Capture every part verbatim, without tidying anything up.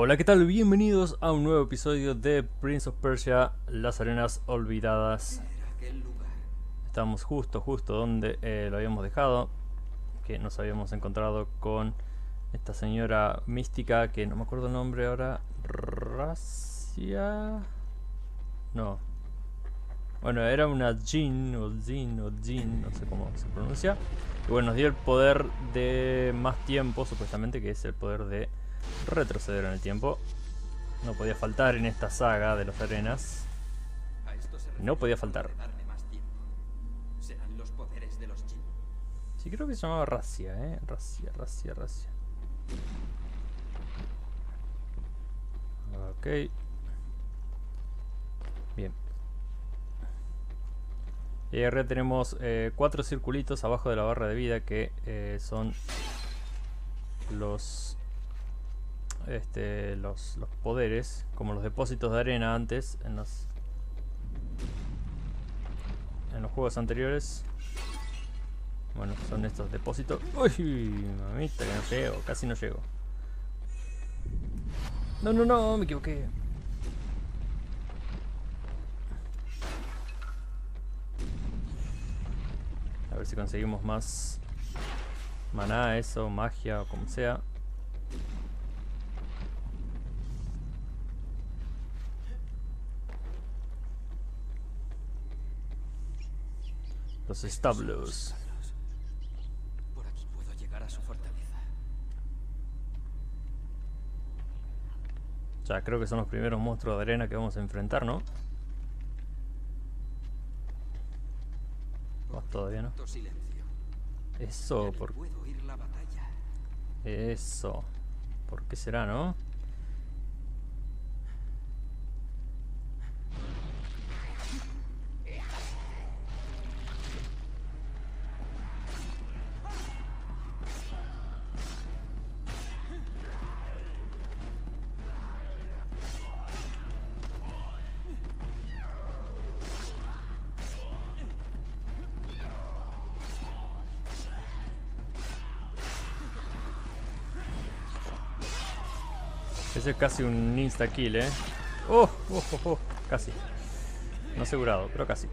Hola, ¿qué tal? Bienvenidos a un nuevo episodio de Prince of Persia: Las Arenas Olvidadas. Estamos justo, justo donde eh, lo habíamos dejado, que nos habíamos encontrado con esta señora mística, que no me acuerdo el nombre ahora. Racia... No. Bueno, era una Jin, o Jin, o Jin, no sé cómo se pronuncia. Y bueno, nos dio el poder de más tiempo, supuestamente, que es el poder de retroceder en el tiempo. No podía faltar en esta saga de las arenas. No podía faltar. ¿Serán los poderes de los Jin? Sí, creo que se llamaba Racia, eh. Racia, Racia, Racia. Ok. Bien. Y arriba tenemos eh, cuatro circulitos abajo de la barra de vida que eh, son los, este, los los poderes, como los depósitos de arena antes en los en los juegos anteriores. Bueno, son estos depósitos. Uy, mamita, que no llego, casi no llego. No, no, no, me equivoqué. A ver si conseguimos más maná, eso, magia o como sea. Los establos. Por aquí puedo llegar a su fortaleza. Ya creo que son los primeros monstruos de arena que vamos a enfrentar, ¿no? Oh, todavía no. Silencio. Eso, por... Puedo oír la batalla. Eso. ¿Por qué será, no? Ese es casi un insta kill, eh. Oh, oh, oh, oh, casi. No asegurado, pero casi.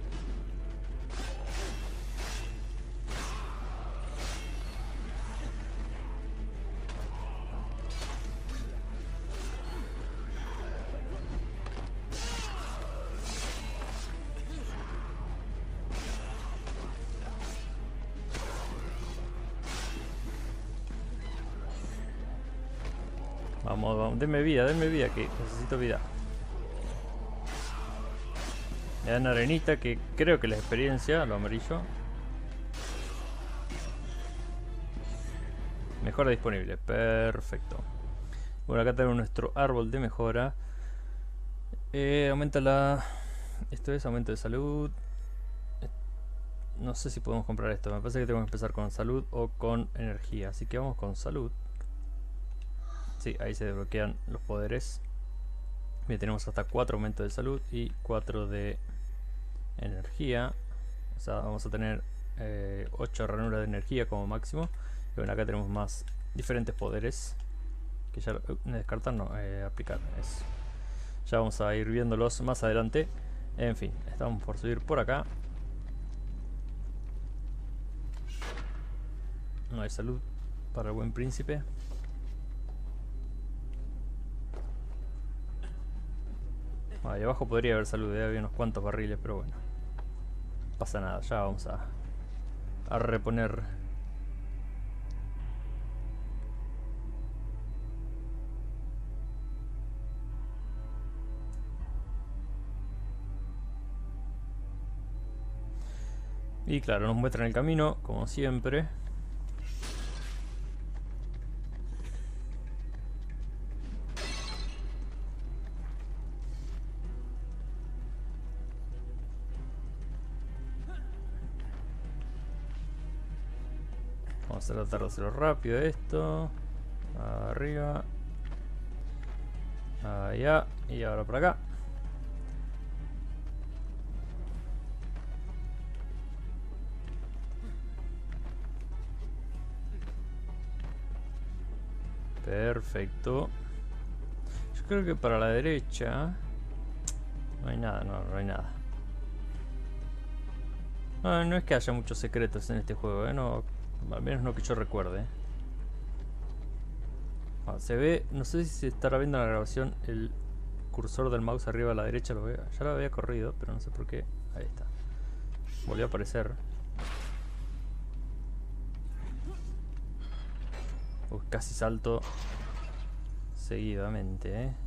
Vamos, vamos, denme vida, denme vida, que necesito vida. Me dan arenita, que creo que la experiencia, lo amarillo. Mejora disponible, perfecto. Bueno, acá tenemos nuestro árbol de mejora. Eh, aumenta la... Esto es aumento de salud. No sé si podemos comprar esto, me parece que tengo que empezar con salud o con energía. Así que vamos con salud. Sí, ahí se desbloquean los poderes. Bien, tenemos hasta cuatro aumentos de salud y cuatro de energía. O sea, vamos a tener eh, ocho ranuras de energía como máximo. Y bueno, acá tenemos más diferentes poderes. Que ya... Uh, descartar, no, eh, aplicar. Eso. Ya vamos a ir viéndolos más adelante. En fin, estamos por subir por acá. No hay salud para el buen príncipe. Ahí abajo podría haber salud, ¿eh? Había unos cuantos barriles, pero bueno. No pasa nada, ya vamos a, a reponer. Y claro, nos muestran el camino, como siempre. Vamos a tratar de hacerlo rápido esto. Arriba. Allá. Y ahora por acá. Perfecto. Yo creo que para la derecha no hay nada, no, no hay nada. No, no es que haya muchos secretos en este juego, ¿eh? No, al menos no que yo recuerde. Ah, se ve, no sé si se estará viendo en la grabación el cursor del mouse arriba a la derecha. Lo veo, ya lo había corrido, pero no sé por qué. Ahí está. Volvió a aparecer. Uy, casi salto seguidamente, ¿eh?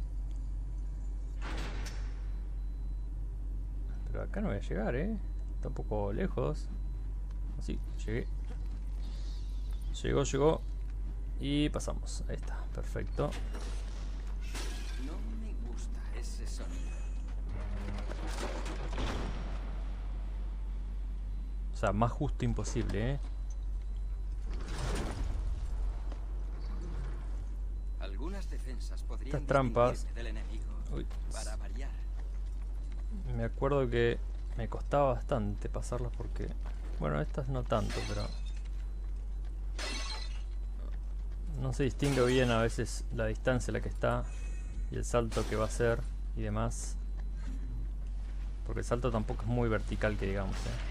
Pero acá no voy a llegar, ¿eh? Está un poco lejos. Así, llegué. Llegó, llegó. Y pasamos. Ahí está, perfecto. No me gusta ese sonido. O sea, más justo imposible, ¿eh? Algunas defensas podrían Estas trampas. distinguirme del enemigo. Uy. Para variar. Me acuerdo que me costaba bastante pasarlas porque... Bueno, estas no tanto, pero... No se distingue bien a veces la distancia a la que está y el salto que va a hacer y demás. Porque el salto tampoco es muy vertical, que digamos, ¿eh?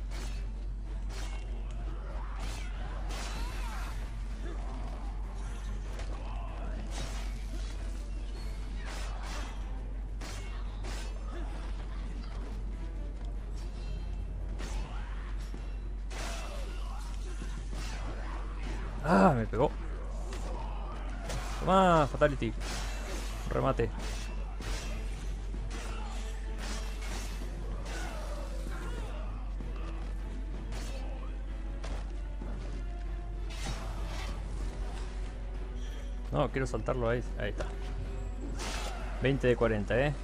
¡Ah! Me pegó. Toma, Fatality. Remate. No, quiero saltarlo ahí. Ahí está. veinte de cuarenta, ¿eh?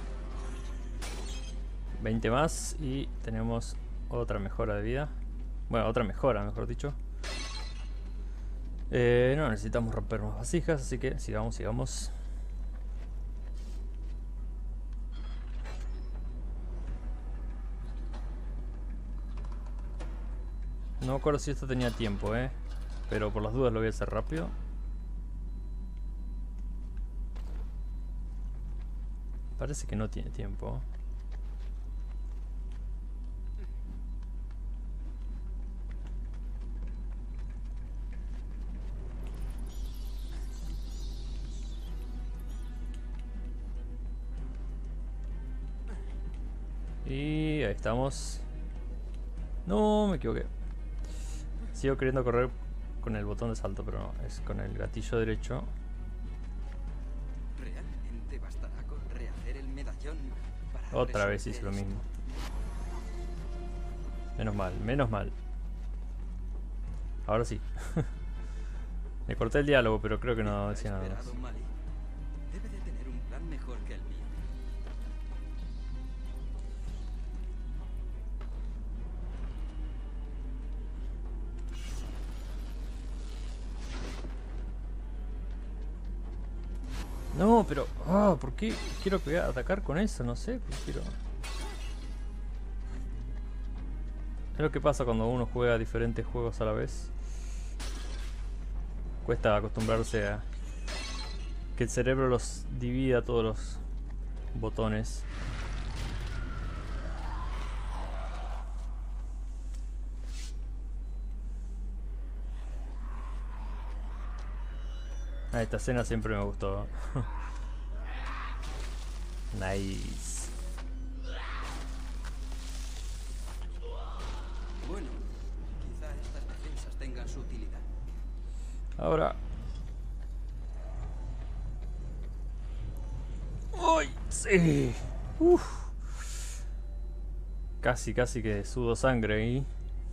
veinte más y tenemos otra mejora de vida. Bueno, otra mejora, mejor dicho. Eh, no necesitamos romper más vasijas, así que sigamos, sigamos. No me acuerdo si esto tenía tiempo, eh. Pero por las dudas lo voy a hacer rápido. Parece que no tiene tiempo. Y ahí estamos. No, me equivoqué. Sigo queriendo correr con el botón de salto, pero no, es con el gatillo derecho. ¿Realmente bastará con rehacer el medallón para Otra vez resolver hice lo esto? mismo. Menos mal, menos mal. Ahora sí. Me corté el diálogo, pero creo que no decía nada más. Esperado, Mali. Debe de tener un plan mejor que el mío. No, pero... Ah, ¿por qué quiero pegar, atacar con eso? No sé, ¿por qué quiero... Es lo que pasa cuando uno juega diferentes juegos a la vez. Cuesta acostumbrarse a... que el cerebro los divida todos los botones. Ah, esta escena siempre me gustó. Nice. Bueno, quizá estas defensas tengan su utilidad. Ahora. ¡Uy! ¡Sí! Uf. Casi, casi que sudo sangre ahí.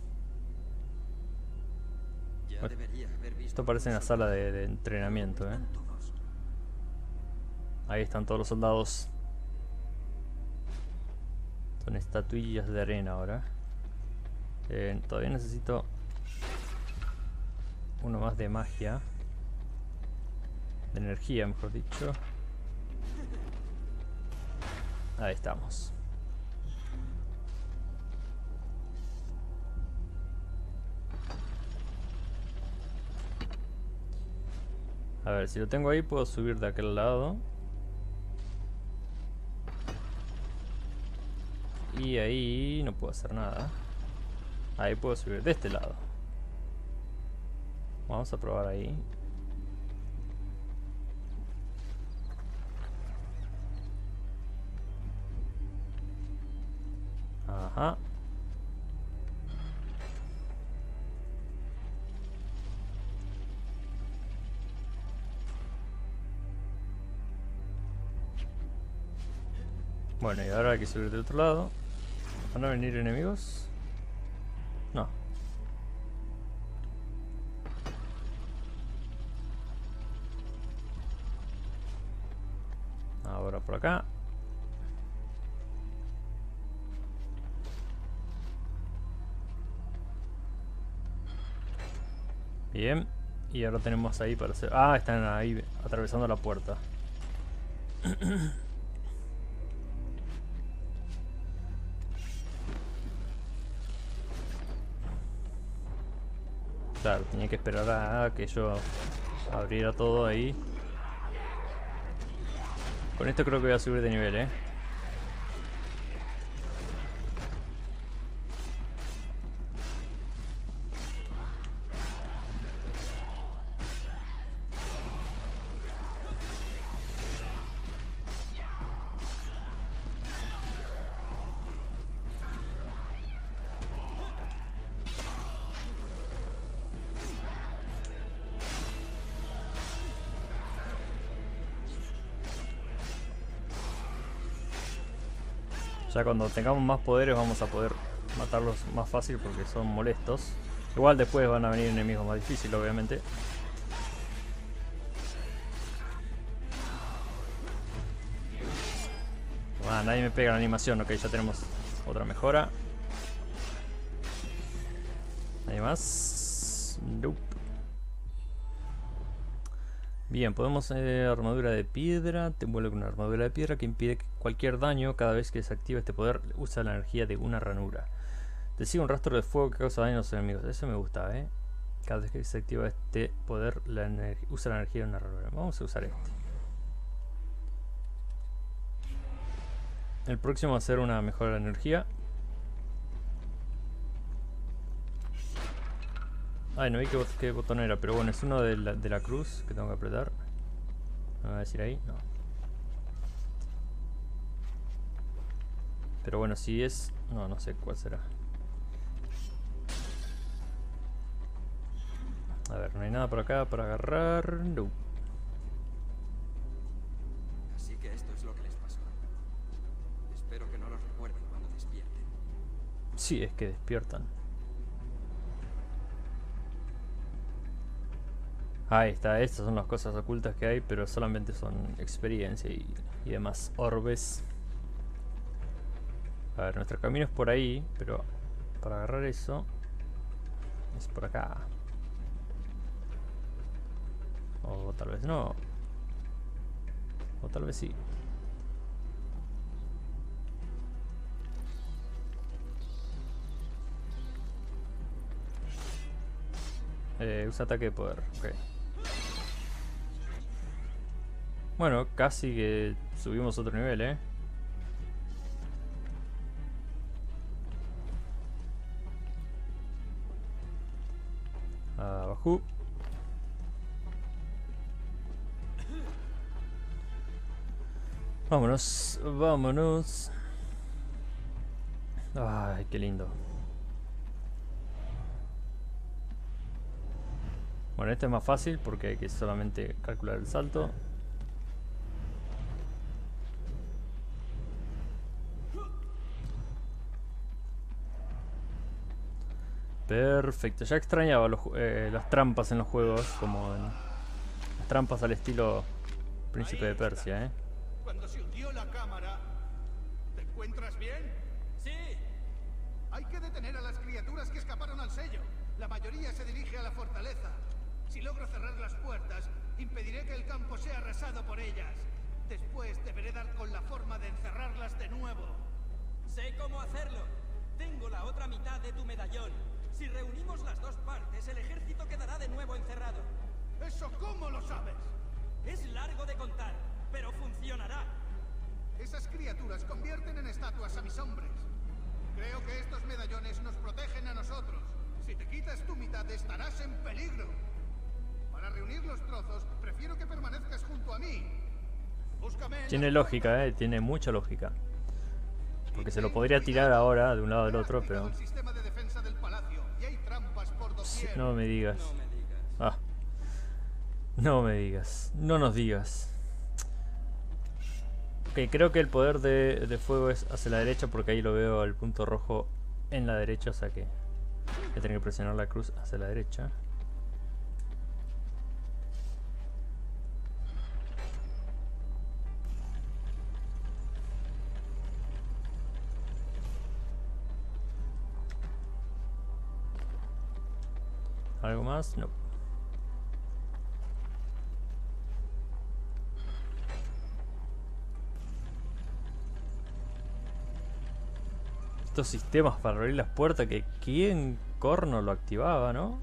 Ya Bueno, debería haber visto esto parece una sala de, de entrenamiento, ¿eh? Están todos. Ahí están todos los soldados. Son estatuillas de arena ahora. Eh, todavía necesito uno más de magia. De energía, mejor dicho. Ahí estamos. A ver, si lo tengo ahí puedo subir de aquel lado. Y ahí no puedo hacer nada. Ahí puedo subir de este lado. Vamos a probar ahí. Ajá. Bueno, y ahora hay que subir del otro lado. ¿Van a venir enemigos? No. Ahora por acá. Bien. Y ahora tenemos ahí para hacer... Ah, están ahí atravesando la puerta. Claro, tenía que esperar a que yo abriera todo ahí. Con esto creo que voy a subir de nivel, eh. Ya cuando tengamos más poderes vamos a poder matarlos más fácil porque son molestos. Igual después van a venir enemigos más difíciles, obviamente. Ah, nadie me pega la animación, ok, ya tenemos otra mejora. ¿Nadie más? Nope. Bien, podemos eh, armadura de piedra. Te envuelve con una armadura de piedra que impide que cualquier daño cada vez que se activa este poder usa la energía de una ranura. Te sigue un rastro de fuego que causa daño a los enemigos. Eso me gusta, eh. Cada vez que se activa este poder la usa la energía de una ranura. Vamos a usar este. El próximo va a ser una mejora de energía. Ay, no vi qué, qué botón era, pero bueno, es uno de la, de la cruz que tengo que apretar. ¿Me va a decir ahí? No. Pero bueno, si es... No, no sé cuál será. A ver, no hay nada por acá para agarrar. No. Así que esto es lo que les pasó. Espero que no lo recuerden cuando despierten. Sí, es que despiertan. Ahí está, estas son las cosas ocultas que hay, pero solamente son experiencia y, y demás orbes. A ver, nuestro camino es por ahí, pero para agarrar eso es por acá. O tal vez no. O tal vez sí. Eh, usa ataque de poder, ok. Bueno, casi que subimos otro nivel, eh. Abajo. Vámonos, vámonos. Ay, qué lindo. Bueno, este es más fácil porque hay que solamente calcular el salto. Perfecto, ya extrañaba los, eh, las trampas en los juegos, como en, las trampas al estilo Príncipe de Persia, ¿eh? Cuando se hundió la cámara, ¿te encuentras bien? ¡Sí! Hay que detener a las criaturas que escaparon al sello. La mayoría se dirige a la fortaleza. Si logro cerrar las puertas, impediré que el campo sea arrasado por ellas. Después deberé dar con la forma de encerrarlas de nuevo. Sé cómo hacerlo. Tengo la otra mitad de tu medallón. Si reunimos las dos partes, el ejército quedará de nuevo encerrado. ¿Eso cómo lo sabes? Es largo de contar, pero funcionará. Esas criaturas convierten en estatuas a mis hombres. Creo que estos medallones nos protegen a nosotros. Si te quitas tu mitad, estarás en peligro. Para reunir los trozos, prefiero que permanezcas junto a mí. Búscame. Tiene lógica, eh, tiene mucha lógica. Porque se lo podría tirar ahora de un lado al otro, pero... El sistema de defensa del palacio y hay trampas por doquier. No me digas. No me digas. Ah. No me digas. No nos digas. Ok, creo que el poder de, de fuego es hacia la derecha porque ahí lo veo el punto rojo en la derecha, o sea que voy a tener que presionar la cruz hacia la derecha. ¿Algo más? No. Estos sistemas para abrir las puertas, que quién corno lo activaba, ¿no?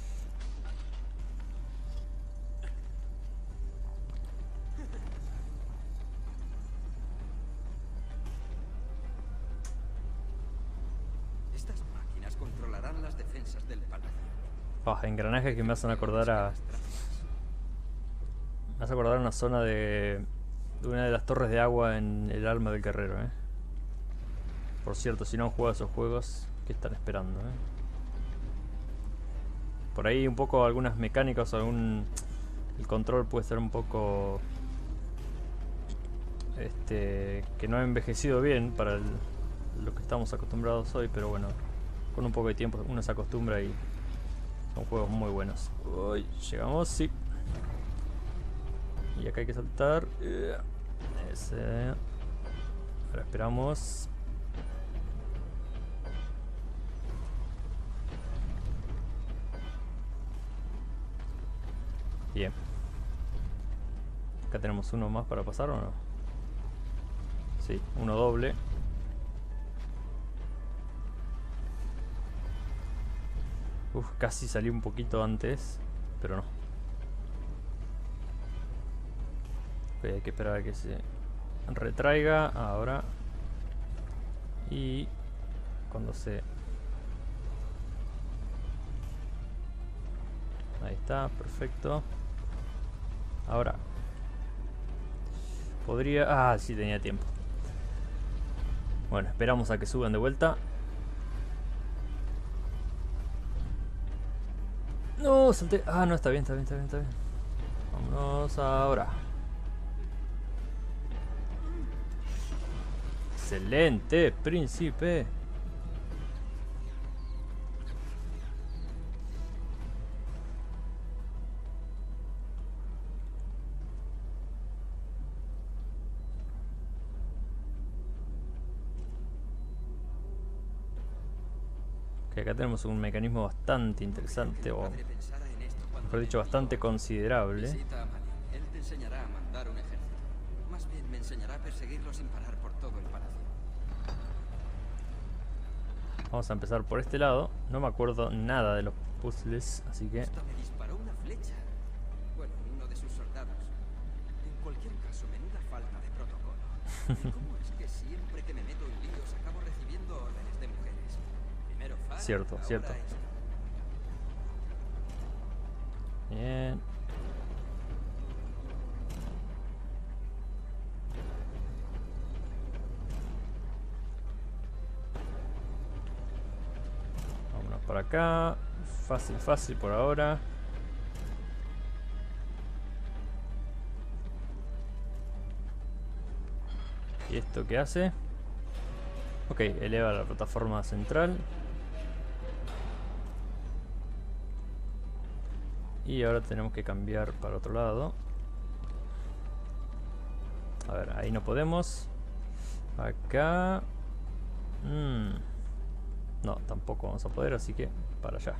Estas máquinas controlarán las defensas del palacio. Ah, engranajes que me hacen acordar a... Me hace acordar a una zona de... de una de las torres de agua en el alma del guerrero, ¿eh? Por cierto, si no han jugado esos juegos, ¿qué están esperando, eh? Por ahí un poco algunas mecánicas, algún... El control puede ser un poco... Este... que no ha envejecido bien para el, lo que estamos acostumbrados hoy, pero bueno, con un poco de tiempo uno se acostumbra y... Son juegos muy buenos. Uy, llegamos, sí. Y acá hay que saltar. Ese. Ahora esperamos. Bien. Acá tenemos uno más para pasar, ¿o no? Sí, uno doble. Uf, casi salí un poquito antes, pero no. Ok, hay que esperar a que se retraiga ahora. Y cuando se... Ahí está, perfecto. Ahora. Podría... Ah, sí, tenía tiempo. Bueno, esperamos a que suban de vuelta. No, salté. Ah, no, está bien, está bien, está bien, está bien. Vámonos ahora. Excelente, príncipe. Que acá tenemos un mecanismo bastante interesante, o mejor dicho, bastante considerable. Visita a Mali. Él te enseñará a mandar un ejército. Más bien me enseñará a perseguirlo sin parar por todo el palacio. Vamos a empezar por este lado. No me acuerdo nada de los puzzles, así que... Hasta me disparó una flecha. Bueno, uno de sus soldados. En cualquier caso, menuda falta de protocolo. ¿Cómo es que siempre que me meto en líos acabo recibiendo órdenes de mujeres? Primero Far, Cierto, ahora cierto. esto. Bien. Vámonos para acá. Fácil, fácil por ahora. ¿Y esto qué hace? Ok, eleva la plataforma central. Y ahora tenemos que cambiar para otro lado. A ver, ahí no podemos. Acá. Mm. No, tampoco vamos a poder, así que para allá.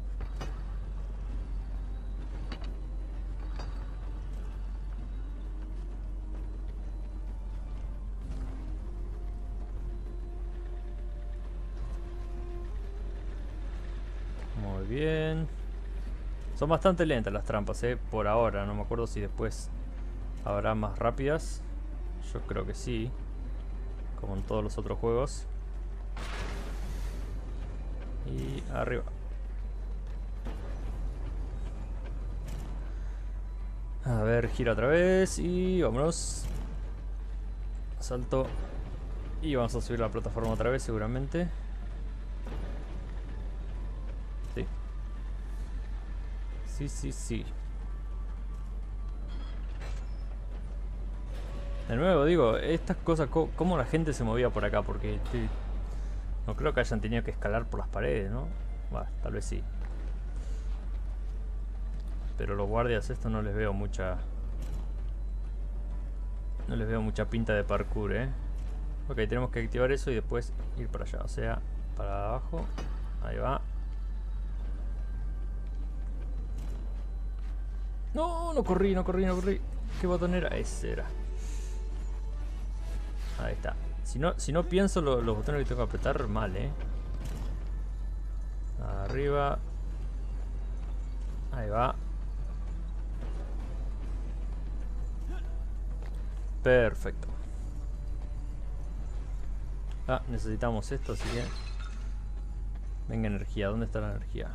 Muy bien. Son bastante lentas las trampas, eh, por ahora. No me acuerdo si después habrá más rápidas. Yo creo que sí, como en todos los otros juegos. Y arriba. A ver, gira otra vez y vámonos. Salto. Y vamos a subir la plataforma otra vez seguramente. Sí. Sí, sí, sí. De nuevo digo, estas cosas, cómo la gente se movía por acá, porque te, no creo que hayan tenido que escalar por las paredes, ¿no? Bueno, tal vez sí. Pero los guardias estos no les veo mucha... No les veo mucha pinta de parkour, ¿eh? Ok, tenemos que activar eso y después ir para allá, o sea, para abajo. Ahí va. No, no corrí, no corrí, no corrí. ¿Qué botón era? Ese era. Ahí está. Si no, si no pienso lo, los botones que tengo que apretar, mal, eh. Arriba. Ahí va. Perfecto. Ah, necesitamos esto, así que... Venga, energía. ¿Dónde está la energía?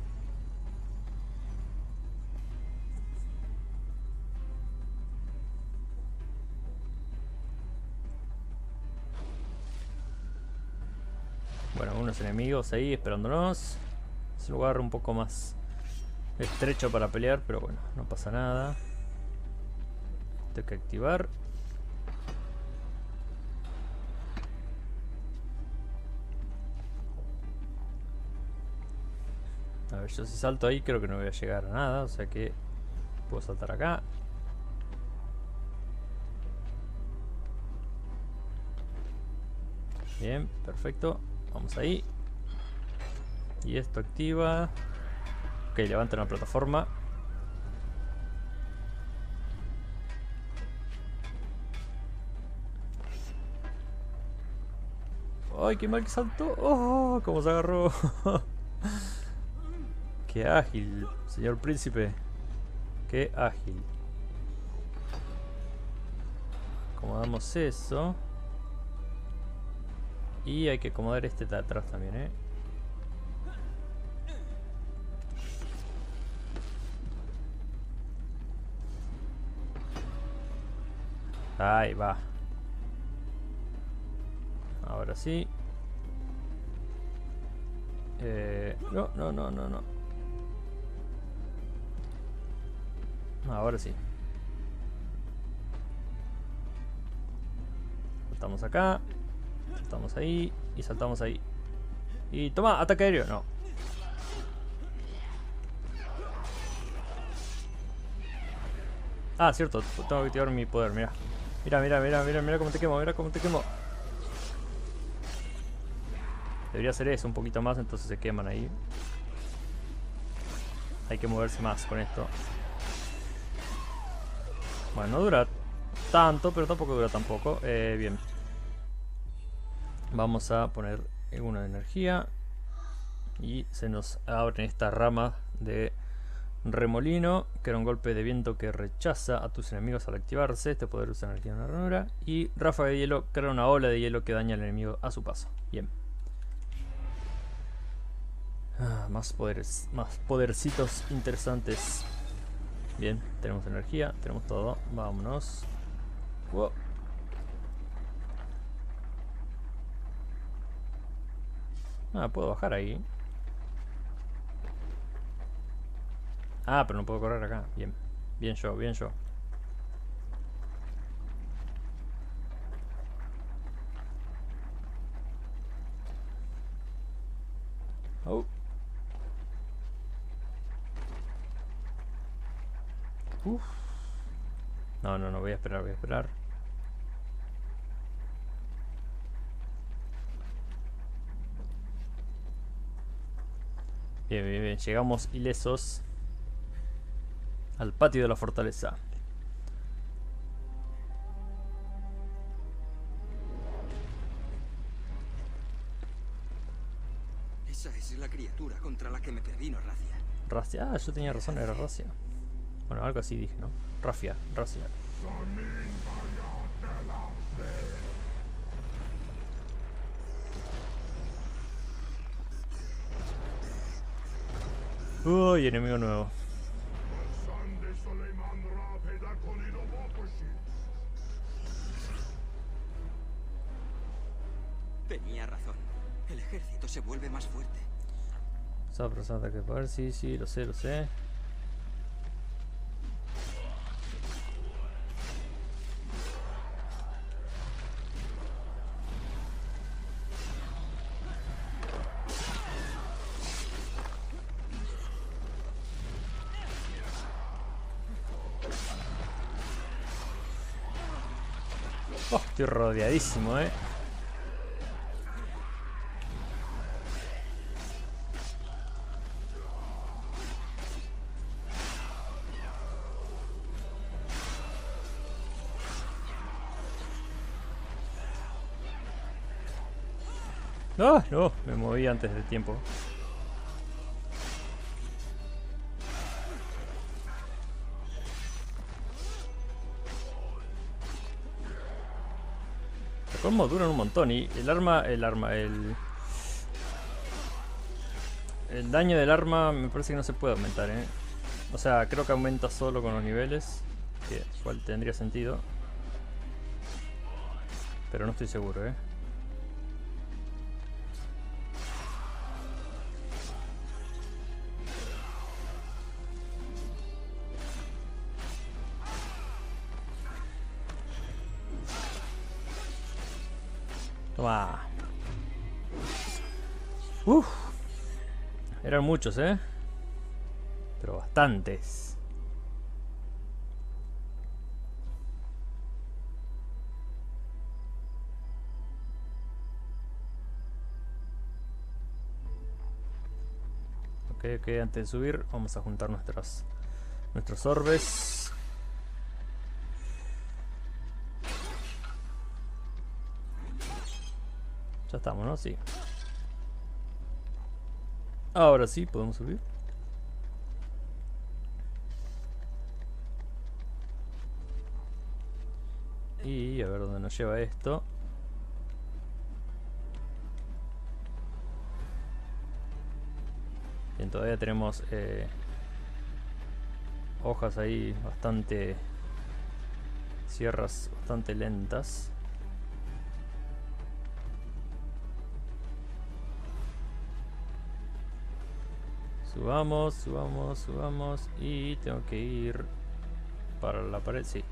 Bueno, unos enemigos ahí esperándonos. Es un lugar un poco más estrecho para pelear, pero bueno, no pasa nada. Tengo que activar. A ver, yo si salto ahí creo que no voy a llegar a nada, o sea que puedo saltar acá. Bien, perfecto. Vamos ahí. Y esto activa. Ok, levanten la plataforma. ¡Ay, qué mal que saltó! ¡Oh! ¡Cómo se agarró! ¡Qué ágil, señor príncipe! ¡Qué ágil! Acomodamos eso. Y hay que acomodar este de atrás también, ¿eh? Ahí va. Ahora sí. Eh, no, no, no, no, no. Ahora sí. Saltamos acá. Saltamos ahí. Y saltamos ahí. Y toma, ataque aéreo. No. Ah, cierto. Tengo que activar mi poder, mira. Mira, mira, mira, mira, mira cómo te quemo, mira cómo te quemo. Debería hacer eso un poquito más, entonces se queman ahí. Hay que moverse más con esto. Bueno, no dura tanto, pero tampoco dura tan poco. Eh, bien. Vamos a poner una de energía. Y se nos abren estas ramas de remolino, que era un golpe de viento que rechaza a tus enemigos al activarse. Este poder usa energía en una ranura. Y ráfaga de hielo, crea una ola de hielo que daña al enemigo a su paso. Bien. Ah, más poderes, más podercitos interesantes. Bien, tenemos energía, tenemos todo. Vámonos. Wow. Ah, puedo bajar ahí. Ah, pero no puedo correr acá. Bien, bien yo, bien yo. Oh. Uf. No, no, no, voy a esperar, voy a esperar. Bien, bien, bien. Llegamos ilesos al patio de la fortaleza. Esa es la criatura contra la que me previno Racia. Racia, ah, yo tenía razón, era Racia. Bueno, algo así dije, ¿no? Rafia, Racia. Uy, enemigo nuevo. Tenía razón. El ejército se vuelve más fuerte. Esa persona ataque de poder, sí, sí, lo sé, lo sé. Oh, estoy rodeadísimo, eh. ¡Ah! No, me moví antes de tiempo. Los combos duran un montón y el arma, el arma, el... El daño del arma me parece que no se puede aumentar, eh. O sea, creo que aumenta solo con los niveles, que igual tendría sentido. Pero no estoy seguro, eh. Toma. Uf. Eran muchos, eh. Pero bastantes. Ok, ok, antes de subir vamos a juntar nuestras, nuestros orbes. Ya estamos, ¿no? Sí. Ahora sí, podemos subir. Y a ver dónde nos lleva esto. Bien, todavía tenemos eh, hojas ahí bastante... Sierras bastante lentas. Subamos, subamos, subamos. Y tengo que ir para la pared, sí.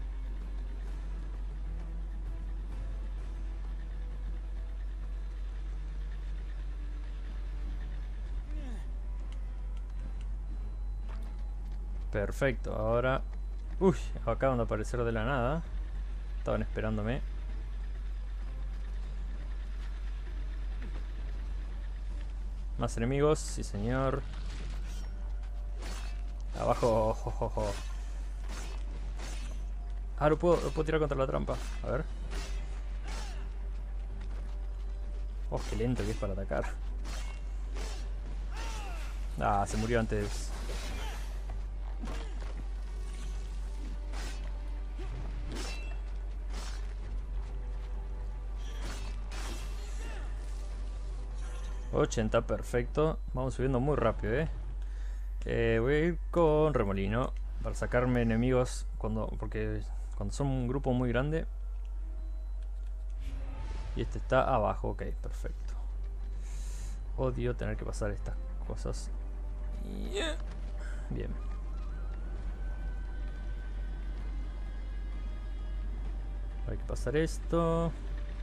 Perfecto, ahora... Uy, acaban de aparecer de la nada. Estaban esperándome. Más enemigos, sí señor. Abajo, jojojo. Ah, lo puedo, lo puedo tirar contra la trampa. A ver. Oh, qué lento que es para atacar. Ah, se murió antes. ochenta, perfecto. Vamos subiendo muy rápido, eh. eh voy a ir con remolino para sacarme enemigos cuando, porque cuando son un grupo muy grande. Y este está abajo, ok, perfecto. Odio tener que pasar estas cosas. Yeah. Bien. Hay que pasar esto.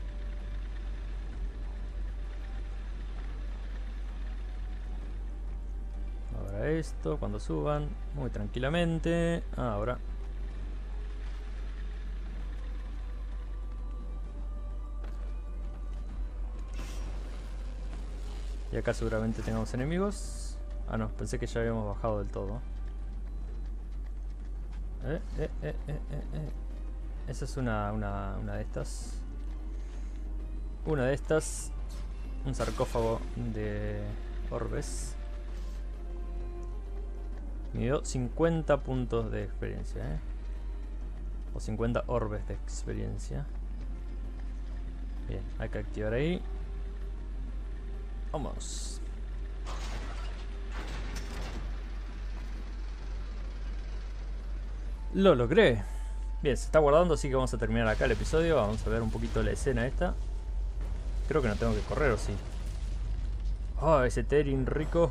Ahora esto, cuando suban, muy tranquilamente. Ah, ahora. Y acá seguramente tengamos enemigos. Ah, no, pensé que ya habíamos bajado del todo. Eh, eh, eh, eh, eh, eh. Esa es una, una, una de estas. Una de estas. Un sarcófago de orbes. Me dio cincuenta puntos de experiencia, ¿eh? O cincuenta orbes de experiencia. Bien, hay que activar ahí. Vamos. Lo logré. Bien, se está guardando, así que vamos a terminar acá el episodio. Vamos a ver un poquito la escena esta. Creo que no tengo que correr, ¿o sí? Oh, ese Terin rico.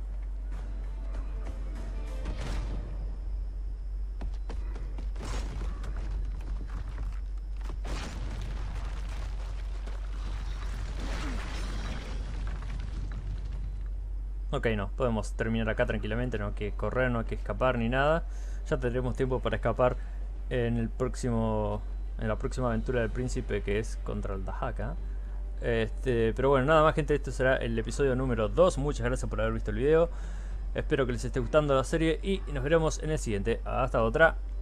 Ok, no, podemos terminar acá tranquilamente, no hay que correr, no hay que escapar ni nada. Ya tendremos tiempo para escapar en el próximo, en la próxima aventura del príncipe, que es contra el Dahaka. Este, pero bueno, nada más, gente, esto será el episodio número dos. Muchas gracias por haber visto el video. Espero que les esté gustando la serie y nos veremos en el siguiente. Hasta otra.